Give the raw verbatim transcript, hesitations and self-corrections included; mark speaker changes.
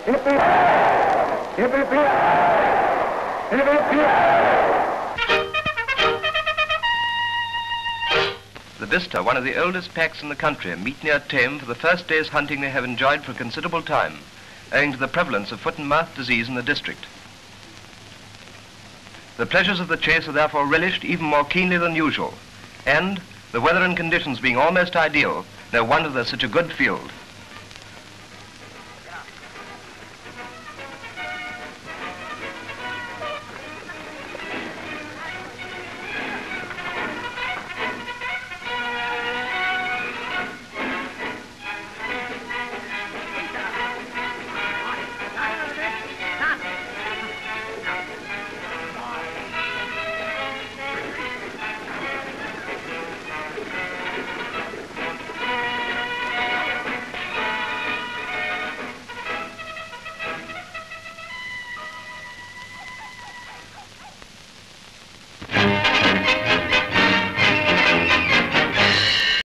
Speaker 1: The Bicester, one of the oldest packs in the country, meet near Tame for the first day's hunting they have enjoyed for a considerable time, owing to the prevalence of foot and mouth disease in the district. The pleasures of the chase are therefore relished even more keenly than usual, and, the weather and conditions being almost ideal, no wonder there's such a good field.